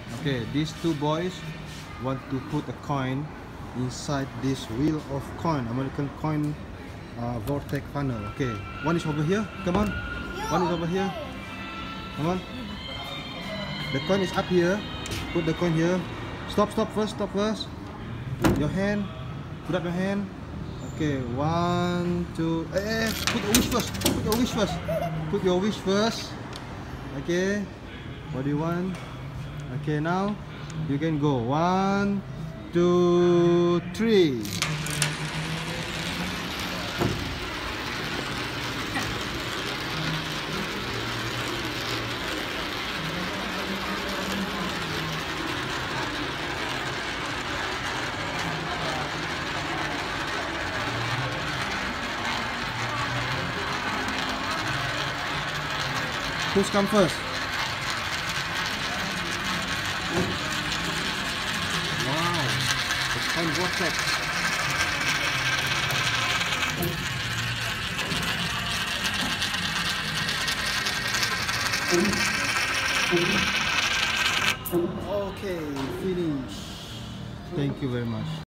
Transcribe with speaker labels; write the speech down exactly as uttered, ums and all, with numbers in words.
Speaker 1: Okay, these two boys want to put a coin inside this wheel of coin, American coin uh, Vortec Funnel. Okay, one is over here. Come on. One is over here. Come on. The coin is up here. Put the coin here. Stop, stop first, stop first. Your hand. Put up your hand. Okay, one, two. Eh, eh, put your wish first. Put your wish first. Put your wish first. Okay. What do you want? Okay, now you can go. One, two, three. Who's come first? Wow, it's Wars Vortec. Okay, finish. Thank you very much.